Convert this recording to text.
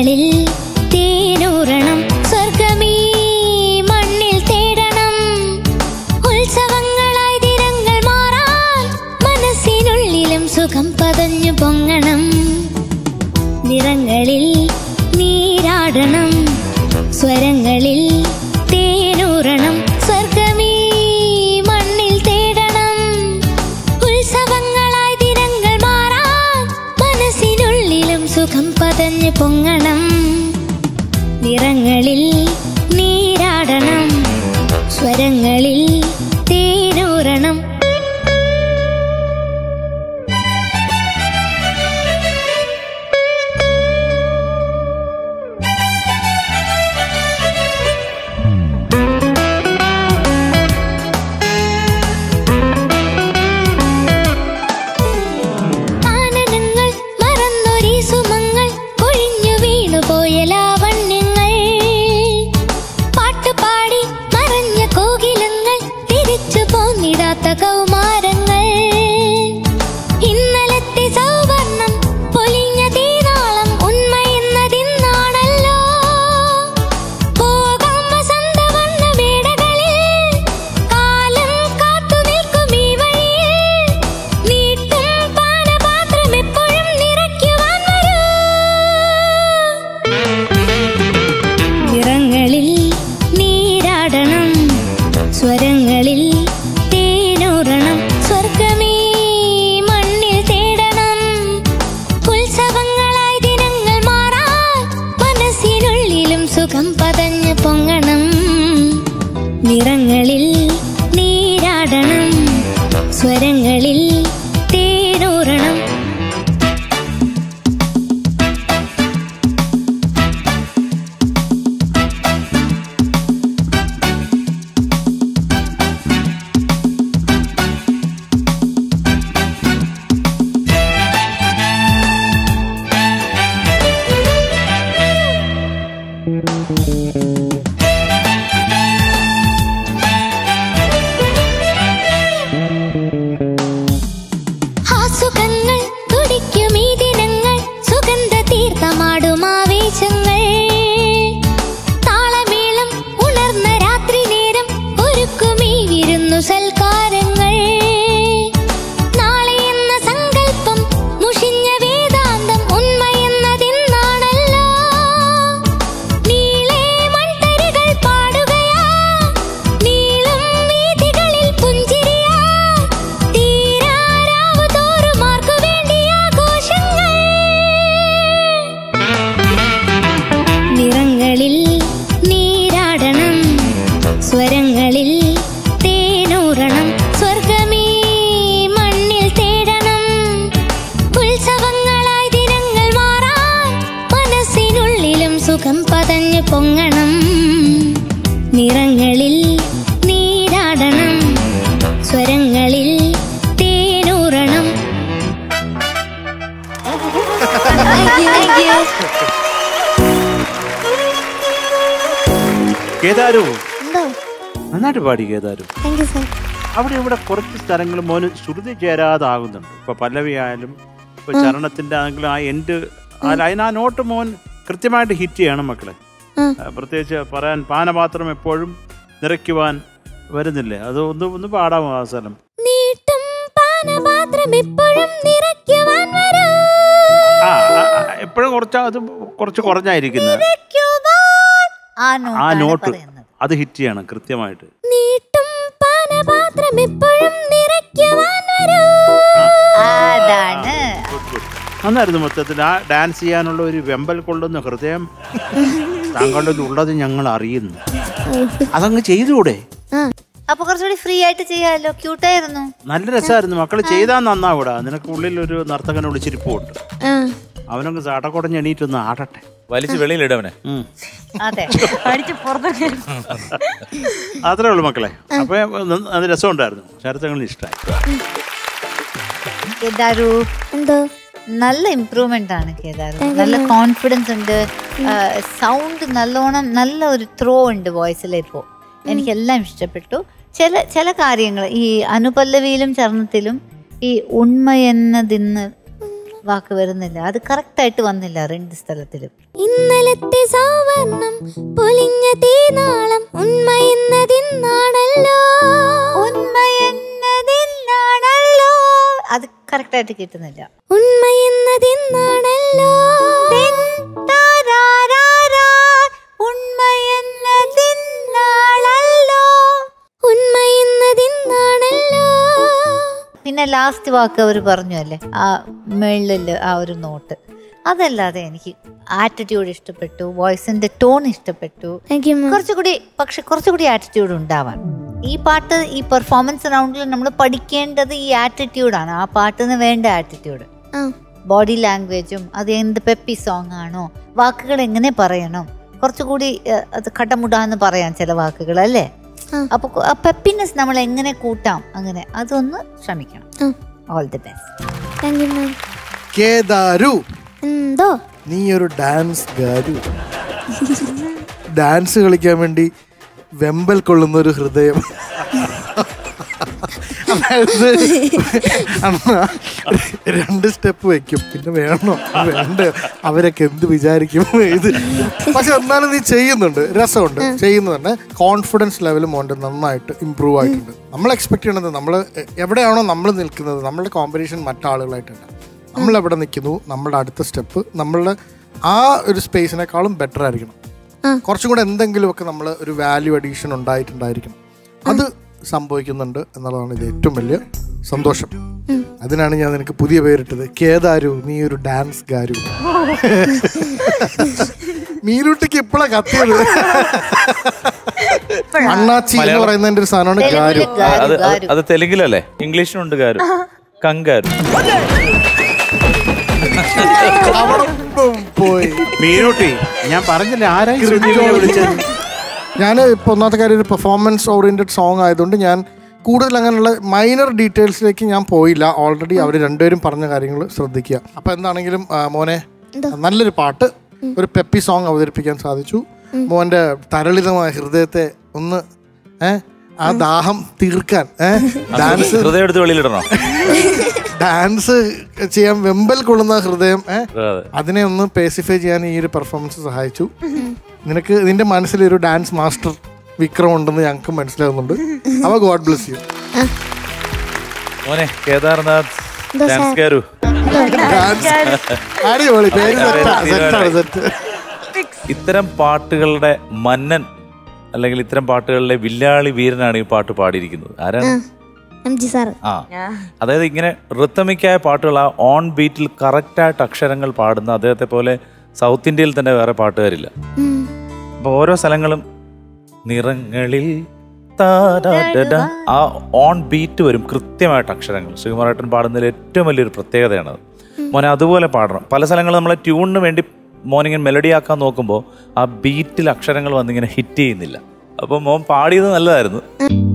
നിറങ്ങളിൽ തേനൂറണം സ്വർഗമീ മണ്ണിൽ തേടണം ഉത്സവങ്ങളായി ദിനങ്ങൾ മാറാൻ മനസ്സിനുള്ളിലും സുഖം പതഞ്ഞു പൊങ്ങണം നിറങ്ങളിൽ നീരാടണം സ്വരങ്ങളിൽ തേനൂറണം സ്വർഗമീ മണ്ണിൽ തേടണം ഉത്സവങ്ങളായി ദിനങ്ങൾ മാറാൻ മനസ്സിനുള്ളിലും സുഖം പതഞ്ഞു പൊങ്ങണം നിറങ്ങളിൽ നീരാടണം സ്വരങ്ങളിൽ തേനൂറണം കൗമാരങ്ങൾ ഇന്നലത്തെ സൗവർണം പൊലിഞ്ഞ തീരാളം ഉന്മയെന്നതിന്നാണല്ലോ പോകാം വസന്തവർണ്ണ വേടകളിൽ കാലം കാത്തു നിൽക്കും ഈ വഴിയിൽ നീട്ടും പാനപാത്രം എപ്പോഴും നിറയ്ക്കുവാൻ വരൂ നിറങ്ങളിൽ നീരാടണം സ്വരങ്ങളിൽ സ്വർഗമീ മണ്ണിൽ തേടണം ഉത്സവങ്ങളായി ദിനങ്ങൾ മാറാൻ മനസ്സിനുള്ളിലും സുഖം പതഞ്ഞു പൊങ്ങണം നിറങ്ങളിൽ നീരാടണം സ്വരങ്ങളിൽ തേനൂറണം സ്വരങ്ങളിൽ തേനൂറണം സ്വർഗമീ മണ്ണിൽ തേടണം ഉത്സവങ്ങളായി ദിനങ്ങൾ മാറാൻ മനസ്സിനുള്ളിലും സുഖം പതഞ്ഞു പൊങ്ങണം നിറങ്ങളിൽ നീരാടണം സ്വരങ്ങളിൽ തേനൂറണം കേദാരു നന്നായിട്ട് പാടി കേദാരു. അവിടെ ഇവിടെ കുറച്ച് സ്ഥലങ്ങൾ മോന് ശ്രുതി ചേരാതാകുന്നുണ്ട്. ഇപ്പൊ പല്ലവി ആയാലും ഇപ്പൊ ചരണത്തിന്റെ ആണെങ്കിലും ആ എൻഡ് അതിന് ആ നോട്ട് മോൻ കൃത്യമായിട്ട് ഹിറ്റ് ചെയ്യണം മക്കളെ. പ്രത്യേകിച്ച് പറയാൻ പാനപാത്രം എപ്പോഴും നിറയ്ക്കുവാൻ വരുന്നില്ലേ, അത് ഒന്ന് പാടാമോ ആ സ്ഥലം? എപ്പോഴും അത് കുറച്ച് കുറഞ്ഞായിരിക്കുന്നത്. ആ നോട്ട് അത് ഹിറ്റ് ചെയ്യണം കൃത്യമായിട്ട്. നന്നായിരുന്നു. മൊത്തത്തിൽ ആ ഡാൻസ് ചെയ്യാനുള്ള ഒരു വെമ്പൽ കൊള്ളുന്ന ഹൃദയം താങ്കളുടെ ഉള്ളത് ഞങ്ങൾ അറിയുന്നു. അതങ്ങ് ചെയ്തുകൂടെ? അപ്പൊ കുറച്ചുകൂടി ഫ്രീ ആയിട്ട് ചെയ്യാമല്ലോ. ക്യൂട്ടായിരുന്നു, നല്ല രസമായിരുന്നു. മക്കള് ചെയ്താൽ നന്നാവൂടാ. നിനക്ക് ഉള്ളിൽ ഒരു നർത്തകനെ വിളിച്ചിരിപ്പുണ്ട്. അവനൊന്ന് ചാട്ടക്കുടഞ്ഞ് എണീറ്റൊന്ന് ആടട്ടെ. വലിച്ചു വെളിയിലിടവനെ. അത്രേ ഉള്ളു മക്കളെ. അപ്പൊ അത് രസമുണ്ടായിരുന്നു. ശരത്തങ്ങളിൽ ഇഷ്ടമായി. നല്ല ഇംപ്രൂവ്മെന്റ് ആണ് കേദാരു. നല്ല കോൺഫിഡൻസ് ഉണ്ട്. സൗണ്ട് നല്ലോണം, നല്ല ഒരു ത്രോ ഉണ്ട് വോയിസിലിപ്പോ. എനിക്കെല്ലാം ഇഷ്ടപ്പെട്ടു. ചില കാര്യങ്ങൾ ഈ അനുപല്ലവിയിലും ചരണത്തിലും ഈ ഉണ്മയെന്നതിന്ന് വാക്ക് വരുന്നില്ല, അത് കറക്റ്റായിട്ട് വന്നില്ല രണ്ട് സ്ഥലത്തിലും. ഇന്നലത്തെ സാവർണം പൊലിഞ്ഞ തീനാളം ഉന്മയെന്നതിന്നാണല്ലോ അത് കറക്റ്റായിട്ട് കിട്ടുന്നില്ല. ഉന്മയെന്നതിന്നാണല്ലോ ഉന്മയെന്നതിന്നാണല്ലോ. പിന്നെ ലാസ്റ്റ് വാക്ക് അവർ പറഞ്ഞു അല്ലേ, ആ മേളില് ആ ഒരു നോട്ട്. അതല്ലാതെ എനിക്ക് ആറ്റിറ്റ്യൂഡ് ഇഷ്ടപ്പെട്ടു, വോയിസിന്റെ ടോൺ ഇഷ്ടപ്പെട്ടു. കുറച്ചുകൂടി ആറ്റിറ്റ്യൂഡ് ഉണ്ടാവാൻ. ഈ പാട്ട്, ഈ പെർഫോമൻസ് റൗണ്ടിൽ നമ്മൾ പഠിക്കേണ്ടത് ഈ ആറ്റിറ്റ്യൂഡാണ്. ആ പാട്ടിന് വേണ്ട ആറ്റിറ്റ്യൂഡ്, ബോഡി ലാംഗ്വേജും, അത് എന്ത് പെപ്പി സോങ് ആണോ, വാക്കുകൾ എങ്ങനെ പറയണം, കുറച്ചുകൂടി അത് കടമുടാന്ന് പറയാം ചില വാക്കുകൾ അല്ലേ. അപ്പൊ ആ പെപ്പിനെസ് നമ്മൾ എങ്ങനെ കൂട്ടാം, അങ്ങനെ അതൊന്ന് ശ്രമിക്കണം. All the best. കേദാരു, എന്തോ നീ ഒരു ഡാൻസ് ഗാരു. ഡാൻസ് കളിക്കാൻ വേണ്ടി വെമ്പൽ കൊള്ളുന്ന ഒരു ഹൃദയം. അതായത് രണ്ട് സ്റ്റെപ്പ് വെക്കും, പിന്നെ വേണോ വേണ്ട അവരൊക്കെ എന്ത് വിചാരിക്കും ഇത്. പക്ഷെ എന്നാലും നീ ചെയ്യുന്നുണ്ട്, രസമുണ്ട്, ചെയ്യുന്നതന്നെ. കോൺഫിഡൻസ് ലെവൽ മോൻ്റെ നന്നായിട്ട് ഇമ്പ്രൂവ് ആയിട്ടുണ്ട്. നമ്മൾ എക്സ്പെക്ട് ചെയ്യണത് നമ്മൾ എവിടെയാണോ നമ്മൾ നിൽക്കുന്നത്, നമ്മളുടെ കോമ്പറ്റീഷൻ മറ്റാളുകളായിട്ടല്ല. നമ്മളെവിടെ നിൽക്കുന്നു, നമ്മുടെ അടുത്ത സ്റ്റെപ്പ് നമ്മളുടെ ആ ഒരു സ്പേസിനേക്കാളും ബെറ്റർ ആയിരിക്കണം. കുറച്ചും കൂടെ എന്തെങ്കിലുമൊക്കെ നമ്മൾ ഒരു വാല്യൂ അഡീഷൻ ഉണ്ടായിട്ടുണ്ടായിരിക്കണം. അത് സംഭവിക്കുന്നുണ്ട് എന്നുള്ളതാണ് ഇത് ഏറ്റവും വലിയ സന്തോഷം. അതിനാണ് ഞാൻ നിനക്ക് പുതിയ പേരിട്ടത്, കേദാരു നീ ഒരു ഡാൻസ് ഗാരു. മീനൂട്ടിക്ക് ഇപ്പഴാ കത്തിയത്. അണ്ണാച്ചി എന്ന് പറയുന്നതിന്റെ ഒരു സാധനമാണ് ഗാരു. അത് തെലുങ്കിലല്ലേ, ഇംഗ്ലീഷിനുണ്ട് ഗാരു, കങ്കാരു. പോയി മീനൂട്ടി, ഞാൻ പറഞ്ഞില്ല ആരായി വിളിച്ചത്. ഞാൻ ഇപ്പോൾ ഒന്നാമത്തെ കാര്യം ഒരു പെർഫോമൻസ് ഓറിയന്റഡ് സോങ് ആയതുകൊണ്ട് ഞാൻ കൂടുതൽ അങ്ങനെയുള്ള മൈനർ ഡീറ്റെയിൽസിലേക്ക് ഞാൻ പോയില്ല. ഓൾറെഡി അവർ രണ്ടുപേരും പറഞ്ഞ കാര്യങ്ങൾ ശ്രദ്ധിക്കുക. അപ്പോൾ എന്താണെങ്കിലും മോനെ നല്ലൊരു പാട്ട്, ഒരു പെപ്പി സോങ് അവതരിപ്പിക്കാൻ സാധിച്ചു. മോൻ്റെ തരളിതമായ ഹൃദയത്തെ ഒന്ന് ആ ദാഹം തീർക്കാൻ ഡാൻസ് ഡാൻസ് ചെയ്യാൻ വെമ്പൽ കൊള്ളുന്ന ഹൃദയം, അതിനെ ഒന്ന് പേസിഫൈ ചെയ്യാൻ ഈ ഒരു പെർഫോമൻസ് സഹായിച്ചു. നിനക്ക് നിന്റെ മനസ്സിലൊരു ഡാൻസ് മാസ്റ്റർ വിക്രം ഉണ്ടെന്ന് ഞങ്ങൾക്ക് മനസ്സിലാകുന്നുണ്ട്. അവ ഗോഡ് ബ്ലെസ് യു. മോനെ കേദാർനാഥ് ഡാൻസ് ഗാരു. അടിപൊളി പേര്, സെറ്റാണ്. ഇത്തരം പാട്ടുകളുടെ മന്നൻ അല്ലെങ്കിൽ ഇത്തരം പാട്ടുകളിലെ വില്ലാളി വീരനാണ് ഈ പാട്ട് പാടിയിരിക്കുന്നത്. ആരാണ്? ആ, അതായത് ഇങ്ങനെ റിത്തമിക്കായ പാട്ടുകൾ, ആ ഓൺ ബീറ്റിൽ കറക്റ്റായിട്ട് അക്ഷരങ്ങൾ പാടുന്ന അദ്ദേഹത്തെ പോലെ സൗത്ത് ഇന്ത്യയിൽ തന്നെ വേറെ പാട്ടുകാരില്ല. അപ്പോൾ ഓരോ സ്ഥലങ്ങളും നിറങ്ങളിൽ ആ ഓൺ ബീറ്റ് വരും, കൃത്യമായിട്ട് അക്ഷരങ്ങൾ. ശ്രീകുമാരേട്ടൻ പാടുന്നതിൽ ഏറ്റവും വലിയൊരു പ്രത്യേകതയാണത്. മോനെ അതുപോലെ പാടണം. പല സ്ഥലങ്ങളും നമ്മളെ ട്യൂണിന് വേണ്ടി മോനിങ്ങനെ മെലഡിയാക്കാൻ നോക്കുമ്പോൾ ആ ബീറ്റിൽ അക്ഷരങ്ങൾ വന്നിങ്ങനെ ഹിറ്റ് ചെയ്യുന്നില്ല. അപ്പോൾ മോൻ പാടിയത് നല്ലതായിരുന്നു.